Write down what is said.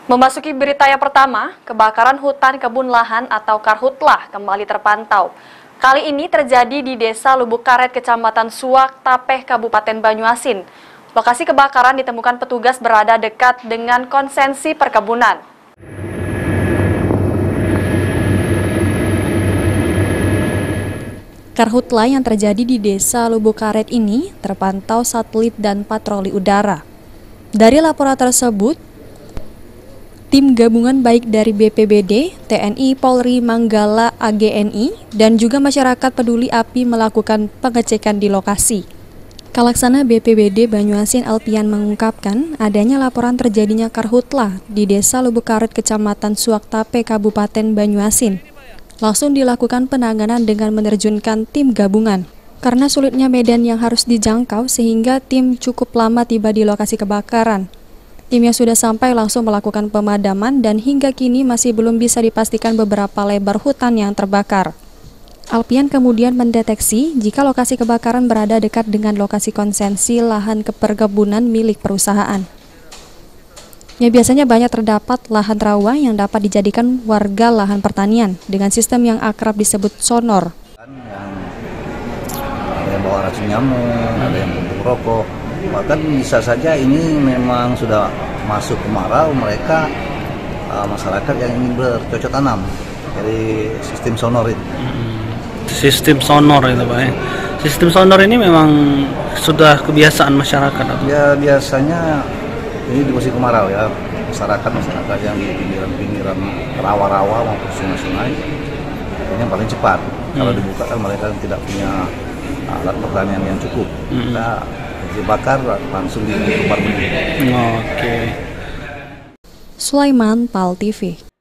Memasuki berita yang pertama, kebakaran hutan kebun lahan atau karhutlah kembali terpantau. Kali ini terjadi di Desa Lubuk Karet, Kecamatan Suak, Tapeh, Kabupaten Banyuasin. Lokasi kebakaran ditemukan petugas berada dekat dengan konsensi perkebunan. Karhutla yang terjadi di Desa Lubuk Karet ini terpantau satelit dan patroli udara. Dari laporan tersebut, tim gabungan baik dari BPBD, TNI, Polri, Manggala, AGNI, dan juga masyarakat peduli api melakukan pengecekan di lokasi. Kalaksana BPBD Banyuasin Alpian mengungkapkan adanya laporan terjadinya karhutla di Desa Lubuk Karet, Kecamatan Suak, Tapeh, Kabupaten Banyuasin. Langsung dilakukan penanganan dengan menerjunkan tim gabungan. Karena sulitnya medan yang harus dijangkau sehingga tim cukup lama tiba di lokasi kebakaran. Tim yang sudah sampai langsung melakukan pemadaman dan hingga kini masih belum bisa dipastikan beberapa lebar hutan yang terbakar. Alpian kemudian mendeteksi jika lokasi kebakaran berada dekat dengan lokasi konsensi lahan perkebunan milik perusahaan. Ya, biasanya banyak terdapat lahan rawa yang dapat dijadikan warga lahan pertanian dengan sistem yang akrab disebut sonor. Ada yang bawa racun nyamuk, ada yang puntung rokok. Bahkan bisa saja ini memang sudah masuk kemarau mereka masyarakat yang ingin bercocok tanam dari sistem sonor itu. Sistem sonor itu Pak ya. Sistem sonor ini memang sudah kebiasaan masyarakat atau? Ya biasanya ini di musim kemarau ya, masyarakat yang di pinggiran rawa-rawa maupun sungai-sungai ini yang paling cepat. Kalau dibuka kan mereka tidak punya alat pertanian yang cukup. Kita dibakar langsung dikeluar benih. Sulaiman, PAL TV.